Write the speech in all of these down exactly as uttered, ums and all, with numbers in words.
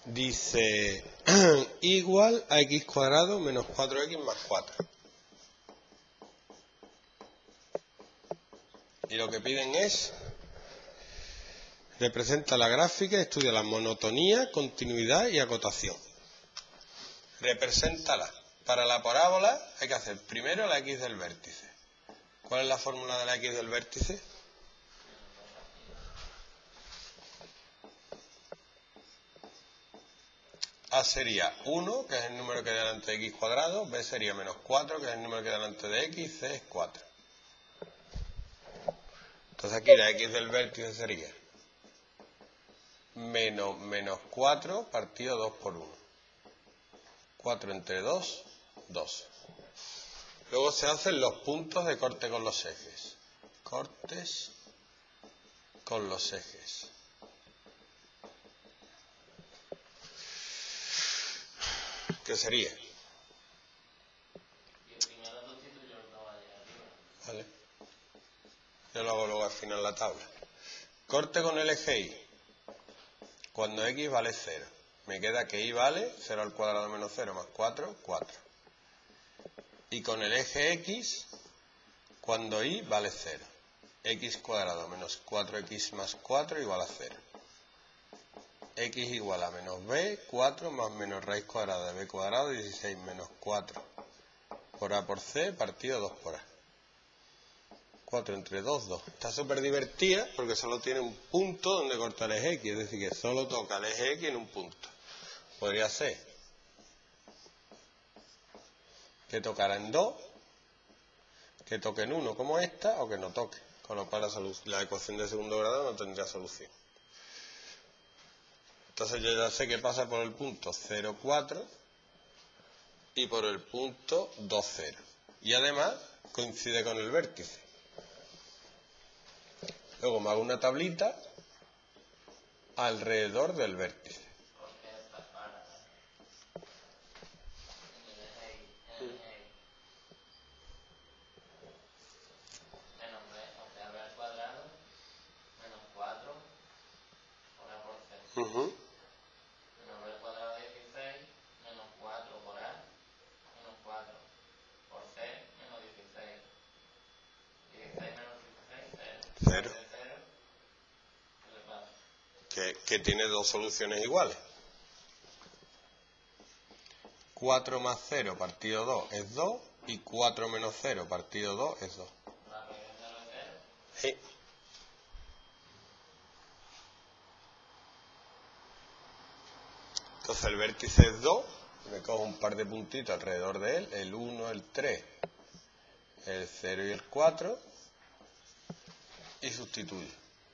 Dice igual a x cuadrado menos cuatro x más cuatro. Y lo que piden es, representa la gráfica, estudia la monotonía, continuidad y acotación. Represéntala. Para la parábola hay que hacer primero la x del vértice. ¿Cuál es la fórmula de la x del vértice? A sería uno, que es el número que hay delante de x cuadrado. B sería menos cuatro, que es el número que hay delante de x. C es cuatro. Entonces aquí la x del vértice sería menos, menos cuatro partido dos por uno. cuatro entre dos, dos. Luego se hacen los puntos de corte con los ejes. Cortes con los ejes. ¿Qué sería? Vale. Yo lo hago luego al final la tabla. Corte con el eje y. Cuando x vale cero. Me queda que y vale cero al cuadrado menos cero más cuatro, cuatro. Y con el eje x, cuando y vale cero. X cuadrado menos cuatro x más cuatro igual a cero. X igual a menos b, cuatro más menos raíz cuadrada de b cuadrado, dieciséis menos cuatro por a por c partido dos por a. cuatro entre dos, dos. Está súper divertida porque solo tiene un punto donde corta el eje x, es decir, que solo toca el eje x en un punto. Podría ser que tocara en dos, que toque en uno como esta, o que no toque. Con lo cual la, la ecuación de segundo grado no tendría solución. Entonces yo ya sé que pasa por el punto cero, cuatro y por el punto dos, cero. Y además coincide con el vértice. Luego me hago una tablita alrededor del vértice. Uh-huh. Menos b cuadrado de dieciséis, menos cuatro por a, menos cuatro por c, menos dieciséis. dieciséis menos dieciséis, cero. Cero. cero. ¿Qué le pasa? Que, que tiene dos soluciones iguales. cuatro más cero partido dos es dos y cuatro menos cero partido dos es dos. ¿La raíz de cero es cero? Sí. Entonces el vértice es dos, me cojo un par de puntitos alrededor de él, el uno, el tres, el cero y el cuatro, y sustituyo.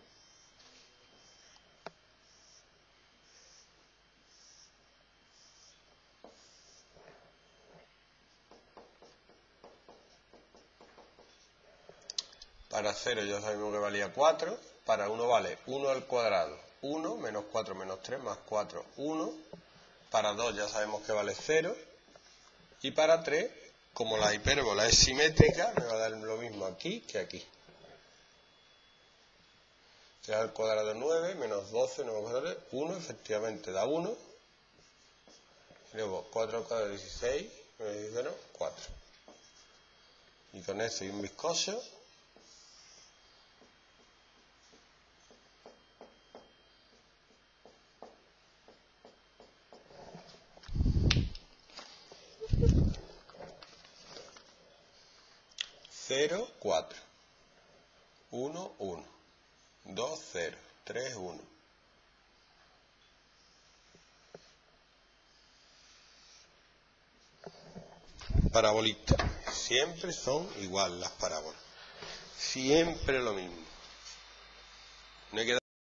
Para cero ya sabemos que valía cuatro, para uno vale uno al cuadrado, uno, menos cuatro menos tres más cuatro, uno, para dos ya sabemos que vale cero, y para tres, como la hipérbola es simétrica, me va a dar lo mismo aquí que aquí. tres al cuadrado nueve, menos doce, nueve, uno, efectivamente da uno, y luego cuatro al cuadrado dieciséis, menos dieciséis, cuatro. Y con eso y un viscoso, cero, cuatro, uno, uno, dos, cero, tres, uno. Parabolista. Siempre son igual las parábolas. Siempre lo mismo. No hay que